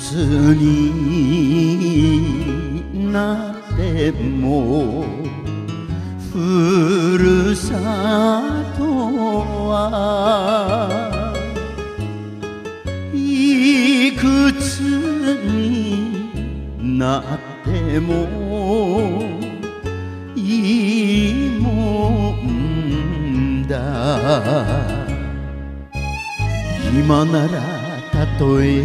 つになってもふるさとはいくつになってもいいもんだ。今ならたとえ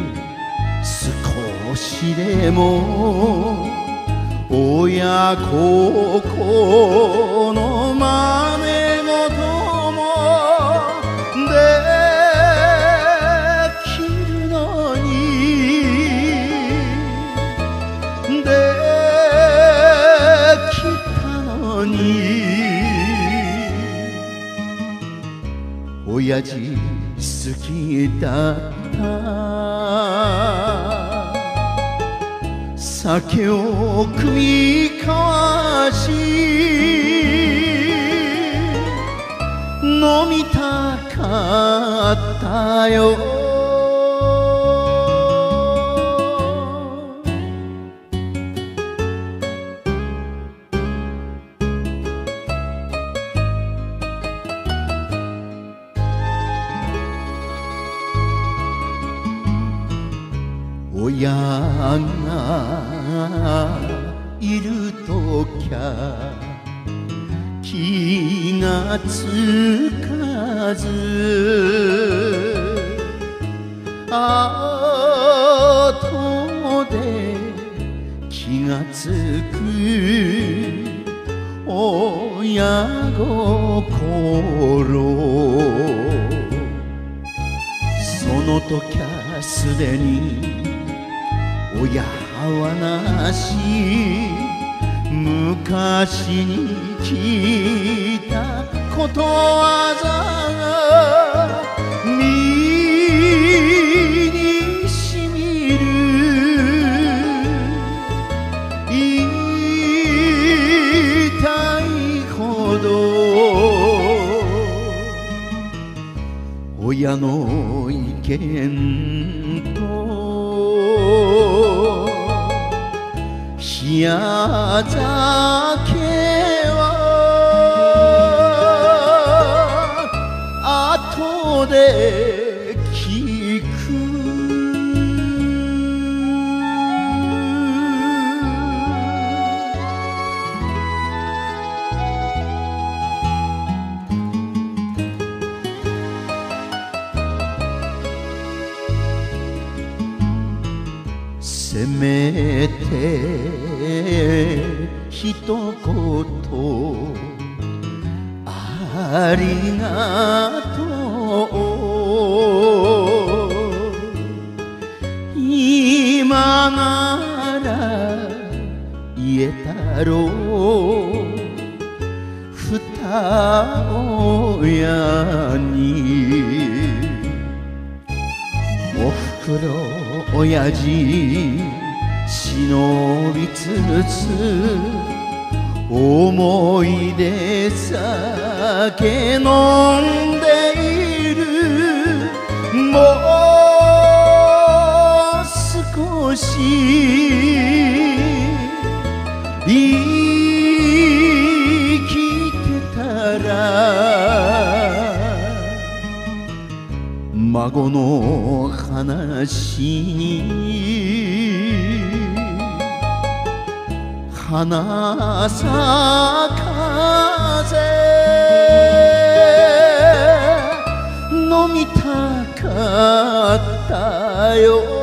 少しでも親孝行の真似事もできるのにできたのに親父好きだった酒を酌み交わし飲みたかったよ。親がいるときゃ気がつかず後で気がつく親心そのときゃすでに親話昔に聞いたことわざが身にしみる。言いたいほど親の意見と冷や酒は後で聞く。せめて一言ありがとう今なら言えたろう二親に。おふくろ親父忍びつつ思い出酒飲んでいる。もう少し生きてたら孫の話に花咲かぜ飲みたかったよ。